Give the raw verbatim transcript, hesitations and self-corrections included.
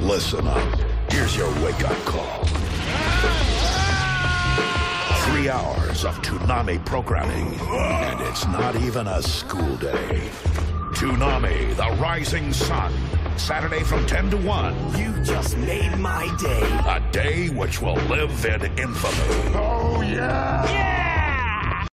Listen up. Here's your wake-up call. Three hours of Toonami programming, and it's not even a school day. Toonami, the Rising Sun. Saturday from ten to one. You just made my day. A day which will live in infamy. Oh, yeah! Yeah!